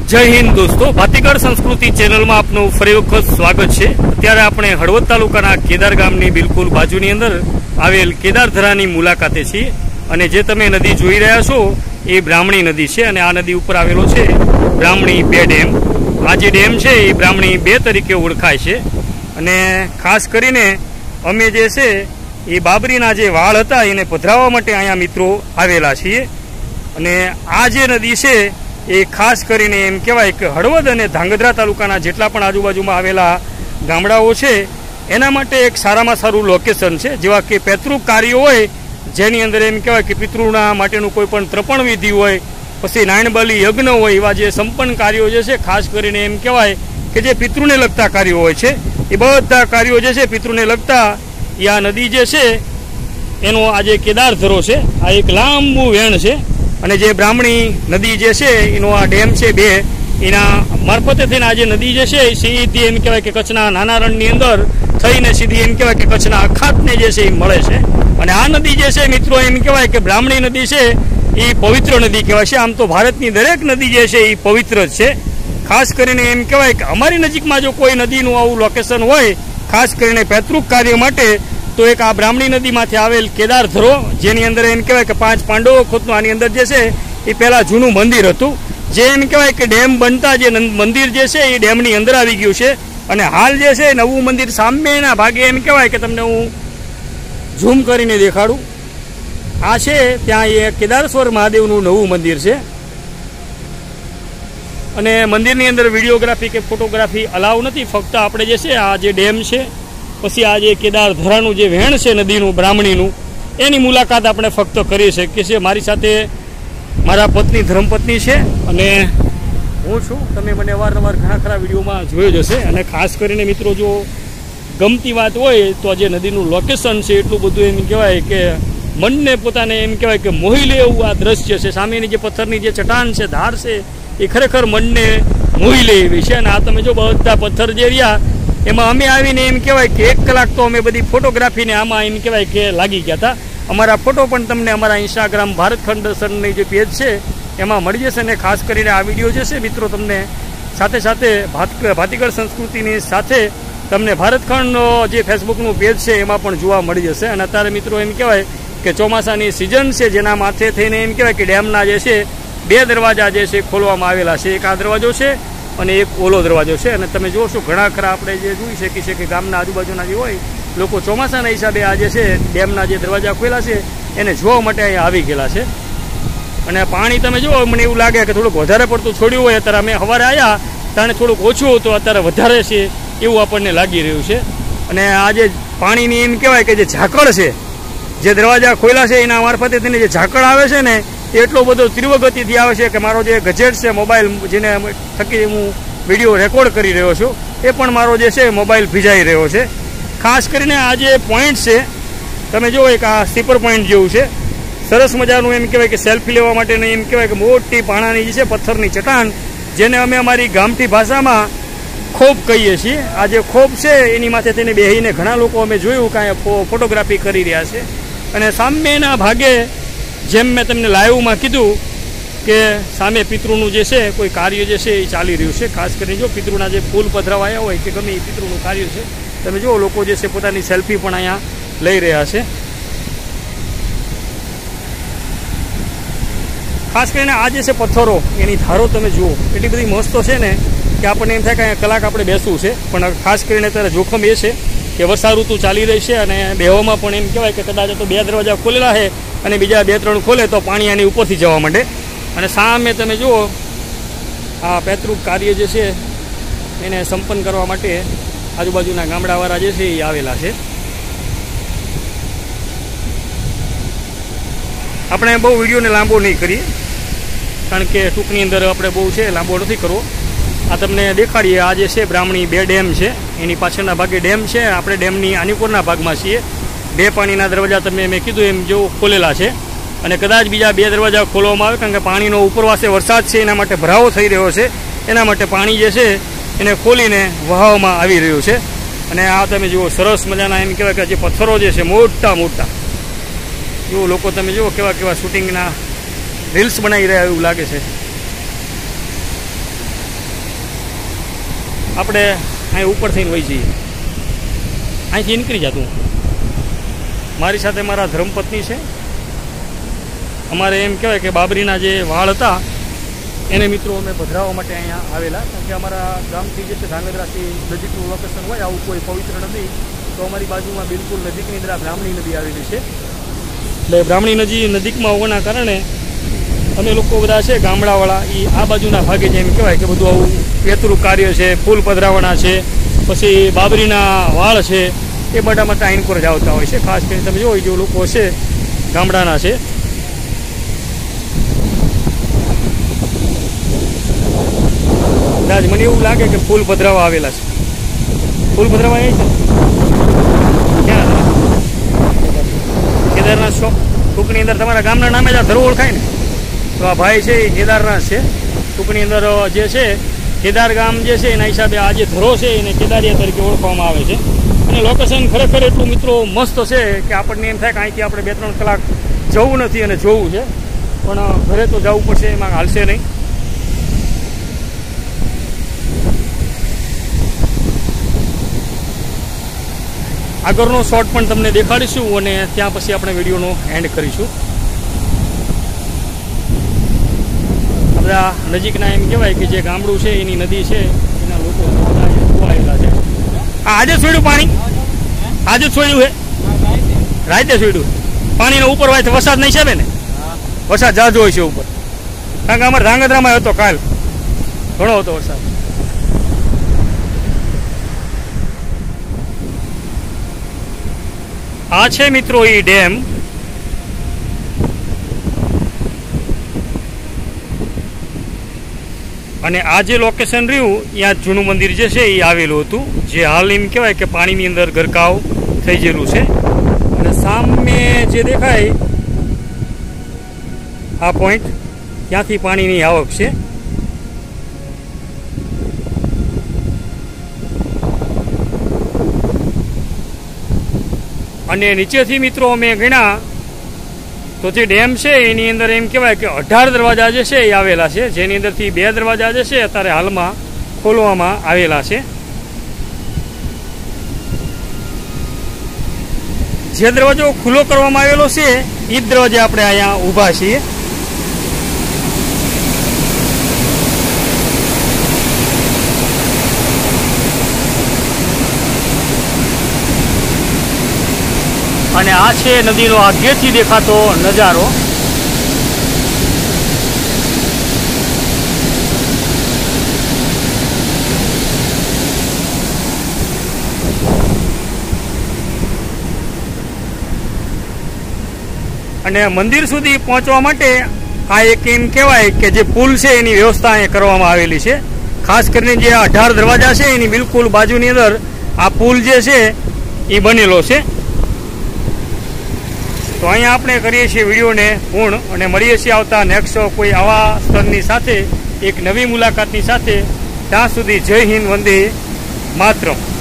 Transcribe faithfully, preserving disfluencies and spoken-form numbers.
જય હિન્દ દોસ્તો, ભાતીગળ સંસ્કૃતિ ચેનલમાં આપનું ફરી વખત સ્વાગત છે। અત્યારે આપણે હળવદ તાલુકાના કેદાર ગામની બિલકુલ બાજુની અંદર આવેલ કેદારધરાની મુલાકાતે છીએ અને જે તમે નદી જોઈ રહ્યા છો એ બ્રાહ્મણી નદી છે અને આ નદી ઉપર આવેલો છે બ્રાહ્મણી બે ડેમ। આ જે ડેમ છે એ બ્રાહ્મણી બે તરીકે ઓળખાય છે અને ખાસ કરીને અમે જે છે એ બાબરીના જે વાળ હતા એને પધરાવવા માટે અહીંયા મિત્રો આવેલા છીએ અને આ જે નદી છે એ ખાસ કરીને એમ કહેવાય કે હળવદ અને ધાંગધ્રા તાલુકાના જેટલા પણ આજુબાજુમાં આવેલા ગામડાઓ છે એના માટે એક સારામાં સારું લોકેશન છે। જેવા કે પૈતૃક કાર્યો હોય જેની અંદર એમ કહેવાય કે પિતૃના માટેનું કોઈ પણ તર્પણ વિધિ હોય, પછી નાયણબલી યજ્ઞ હોય, એવા જે સંપન્ન કાર્યો જે છે ખાસ કરીને એમ કહેવાય કે જે પિતૃને લગતા કાર્યો હોય છે એ બધા કાર્યો જે છે પિતૃને લગતા એ આ નદી જે છે એનો આ જે કેદારધરો છે આ એક લાંબુ વેણ છે અને જે બ્રાહ્મણી નદી જે છે એનો આ ડેમ છે બે એના મારફતે થઈને આ જે નદી જે છે સીધી એમ કહેવાય કે કચ્છના નાના રણની અંદર થઈને સીધી એમ કહેવાય કે કચ્છના અખાતને જે છે એ મળે છે અને આ નદી જે છે મિત્રો એમ કહેવાય કે બ્રાહ્મણી નદી છે એ પવિત્ર નદી કહેવાય છે। આમ તો ભારતની દરેક નદી જે છે એ પવિત્ર જ છે। ખાસ કરીને એમ કહેવાય કે અમારી નજીકમાં જો કોઈ નદીનું આવું લોકેશન હોય ખાસ કરીને પૈતૃક કાર્ય માટે તો એક આ બ્રાહ્મણી નદીમાંથી આવેલ કેદારધરો જેની અંદર એમ કહેવાય કે પાંચ પાંડવો ખોતનું આની અંદર જે છે એ પહેલાં જૂનું મંદિર હતું જે એમ કહેવાય કે ડેમ બનતા જે મંદિર જે છે એ ડેમની અંદર આવી ગયું છે અને હાલ જે છે નવું મંદિર સામેના ભાગે એમ કહેવાય કે તમને હું ઝૂમ કરીને દેખાડું। આ છે ત્યાં એ કેદારેશ્વર મહાદેવનું નવું મંદિર છે અને મંદિરની અંદર વિડીયોગ્રાફી કે ફોટોગ્રાફી અલાઉ નથી, ફક્ત આપણે જે છે આ જે ડેમ છે પછી આ જે કેદારધરાનું જે વેણ છે નદીનું બ્રાહ્મણીનું એની મુલાકાત આપણે ફક્ત કરી શકીએ છીએ। મારી સાથે મારા પત્ની ધર્મપત્ની છે અને હું છું। તમે મને અવારનવાર ઘણા ખરા વિડીયોમાં જોયો જ હશે અને ખાસ કરીને મિત્રો જો ગમતી વાત હોય તો આ જે નદીનું લોકેશન છે એટલું બધું એમ કહેવાય કે મનને પોતાને એમ કહેવાય કે મોહી લે એવું આ દ્રશ્ય છે। સામેની જે પથ્થરની જે ચટાણ છે, ધાર છે એ ખરેખર મનને મોહી લે એવી છે અને આ તમે જો બધા પથ્થર જે રહ્યા એમાં અમે આવીને એમ કહેવાય કે એક કલાક તો અમે બધી ફોટોગ્રાફીને આમાં એમ કહેવાય કે લાગી ગયા હતા। અમારા ફોટો પણ તમને અમારા ઇન્સ્ટાગ્રામ ભારતખંડ દર્શનની જે પેજ છે એમાં મળી જશે અને ખાસ કરીને આ વિડીયો જે છે મિત્રો તમને સાથે સાથે ભાત ભાતીગળ સંસ્કૃતિની સાથે તમને ભારતખંડનો જે ફેસબુકનું પેજ છે એમાં પણ જોવા મળી જશે। અને અત્યારે મિત્રો એમ કહેવાય કે ચોમાસાની સિઝન છે જેના માથે થઈને એમ કહેવાય કે ડેમના જે છે બે દરવાજા જે છે ખોલવામાં આવેલા છે। એક આ દરવાજો છે અને એક ઓલો દરવાજો છે અને તમે જોશો ઘણા ખરા આપણે જે જોઈ શકીએ છીએ કે ગામના આજુબાજુના જે હોય લોકો ચોમાસાના હિસાબે આ જે છે ડેમના જે દરવાજા ખોલ્યા છે એને જોવા માટે અહીંયા આવી ગયેલા છે અને પાણી તમે જુઓ મને એવું લાગે કે થોડુંક વધારે પડતું છોડ્યું હોય, અત્યારે અમે સવારે આવ્યા ત્યારે થોડુંક ઓછું હતું, અત્યારે વધારે છે એવું આપણને લાગી રહ્યું છે। અને આ જે પાણીની એમ કહેવાય કે જે ઝાકળ છે જે દરવાજા ખોલ્યા છે એના મારફતે તેને જે ઝાકળ આવે છે ને એટલો બધો તીવ્ર ગતિથી આવે છે કે મારો જે ગજેટ છે મોબાઈલ જેને થકી હું વિડીયો રેકોર્ડ કરી રહ્યો છું એ પણ મારો જે છે મોબાઈલ ભીજાઈ રહ્યો છે। ખાસ કરીને આ જે પોઈન્ટ છે તમે જુઓ એક આ સ્ટીપર પોઈન્ટ જેવું છે, સરસ મજાનું એમ કહેવાય કે સેલ્ફી લેવા માટેની એમ કહેવાય કે મોટી પાણાની જે છે પથ્થરની ચટાણ જેને અમે અમારી ગામઠી ભાષામાં ખોપ કહીએ છીએ। આ જે ખોપ છે એની માથે તેને બેહીને ઘણા લોકો અમે જોયું કે અહીંયા ફોટોગ્રાફી કરી રહ્યા છે અને સામેના ભાગે જેમ મેં તમને લાઈવમાં કીધું કે સામે પિતૃનું જે છે કોઈ કાર્ય જે છે એ ચાલી રહ્યું છે। ખાસ કરીને જો પિતૃના જે ફૂલ પધરાવાયા હોય કે ગમે એ પિતૃનું કાર્ય છે તમે જુઓ લોકો જે છે પોતાની સેલ્ફી પણ અહીંયા લઈ રહ્યા છે। ખાસ કરીને આ જે છે પથ્થરો એની ધારો તમે જુઓ એટલી બધી મસ્ત છે ને કે આપણને એમ થાય કે અહીંયા કલાક આપણે બેસવું છે, પણ ખાસ કરીને અત્યારે જોખમ એ છે કે વર્ષા ઋતુ ચાલી રહી છે અને બેહવામાં પણ એમ કહેવાય કે કદાચ તો બે દરવાજા ખોલેલા છે અને બીજા બે ત્રણ ખોલે તો પાણી આની ઉપરથી જવા માંડે અને સામે તમે જુઓ આ પૈતૃક કાર્ય જે છે એને સંપન્ન કરવા માટે આજુબાજુના ગામડાવાળા જે છે એ આવેલા છે। આપણે બહુ વિડીયોને લાંબો નહીં કરીએ કારણ કે ટૂંકની અંદર આપણે બહુ છે લાંબો નથી કરવો। આ તમને દેખાડીએ આ જે છે બ્રાહ્મણી બે ડેમ છે એની પાછળના ભાગે ડેમ છે, આપણે ડેમની આનીકોરના ભાગમાં છીએ। બે પાણીના દરવાજા તમે મેં કીધું એમ જો ખોલેલા છે અને કદાચ બીજા બે દરવાજા ખોલવામાં આવે કારણ કે પાણીનો ઉપરવાસે વરસાદ છે એના માટે ભરાવો થઈ રહ્યો છે, એના માટે પાણી જે છે એને ખોલીને વહાવવામાં આવી રહ્યું છે। અને આ તમે જુઓ સરસ મજાના એમ કહેવાય કે જે પથ્થરો જે છે મોટા મોટા જો લોકો તમે જુઓ કેવા કેવા શૂટિંગના રીલ્સ બનાવી રહ્યા એવું લાગે છે। આપણે અહીં ઉપર થઈને વહી જઈએ. અહીંથી નીકળી જતું. મારી સાથે મારા ધર્મપત્ની છે. અમારે એમ કહેવાય કે બાબરીના જે વાળ હતા એને મિત્રો અમે પધરાવવા માટે અહીંયા આવેલા, કારણ કે અમારા ગામથી જે છે ધાંગધ્રાથી નજીકનું લોકેશન હોય આવું કોઈ પવિત્ર નદી, તો અમારી બાજુમાં બિલકુલ નજીકની અંદર બ્રાહ્મણી નદી આવેલી છે. એટલે બ્રાહ્મણી નદી નજીકમાં હોવાના કારણે અમે લોકો બધા છે ગામડાવાળા એ આ બાજુના ભાગે જેમ કહેવાય કે બધું આવું પેતરું કાર્ય છે, ફૂલ પધરાવવાના છે, પછી બાબરીના વાળ છે, એ બધા માટે આઈન પર જ આવતા હોય છે. ખાસ કરીને તમે જોઈ જે લોકો છે ગામડાના છે. મને એવું લાગે કે ફૂલ પધરાવા આવેલા છે. ફૂલ પધરાવા આવી છે ક્યાં કેદારનાથ શોપ ટૂંકની અંદર તમારા ગામના નામે જ આ ધરો ઓળખાય ને, તો આ ભાઈ છે એ કેદારનાથ છે. ટૂંકની અંદર જે છે કેદાર ગામ જે છે એના હિસાબે આ જે ધરો છે એને કેદારિયા તરીકે ઓળખવામાં આવે છે. અને લોકેશન ખરેખર એટલું મિત્રો મસ્ત છે કે આપણને એમ થાય કે અહીંથી આપણે બે ત્રણ કલાક જવું નથી અને જોવું છે, પણ ઘરે તો જવું પડશે, એમાં હાલશે નહીં. આગળનો શોટ પણ તમને દેખાડીશું અને ત્યાં પછી આપણે વિડીયોનો એન્ડ કરીશું. બધા નજીકના એમ કહેવાય કે જે ગામડું છે એની નદી છે એના લોકો આવેલા છે. આજે છોડ્યું પાણી, આજે છોડ્યું છે, રાતે છોડ્યું. પાણીનો ઉપર હોય તો વરસાદ નહીં છે ને, વરસાદ જાજો હોય છે ઉપર, કારણ કે અમારે ધાંગધ્રામાં હતો કાલ ઘણો હતો વરસાદ. આ છે મિત્રો એ ડેમ. અને આ જે લોકેશન રહ્યું ત્યાં જૂનું મંદિર જે છે એ આવેલું હતું, જે હાલ એમ કહેવાય કે પાણીની અંદર ગરકાવ થઈ ગયેલું છે. અને સામે જે દેખાય આ પોઈન્ટ, ત્યાંથી પાણીની આવક છે. અને નીચેથી મિત્રો અમે ગણ્યા તો જે ડેમ છે એની અંદર એમ કહેવાય કે અઢાર દરવાજા જે છે એ આવેલા છે, જેની અંદરથી બે દરવાજા જે છે અત્યારે હાલમાં ખોલવામાં આવેલા છે. જે દરવાજો ખુલ્લો કરવામાં આવેલો છે એ જ દરવાજે આપણે અહીંયા ઊભા છીએ. અને આ છે નદીનો આગેથી દેખાતો નજારો. અને મંદિર સુધી પહોંચવા માટે આ એક એમ કહેવાય કે જે પુલ છે એની વ્યવસ્થા અહીંયા કરવામાં આવેલી છે. ખાસ કરીને જે અઢાર દરવાજા છે એની બિલકુલ બાજુની અંદર આ પુલ જે છે એ બનેલો છે. તો અહીંયા આપણે કરીએ છીએ વિડીયોને પૂર્ણ અને મળીએ છીએ આવતા નેક્સ્ટ કોઈ આવા સ્થળની સાથે એક નવી મુલાકાતની સાથે. ત્યાં સુધી જય હિન્દ, વંદે માતરમ.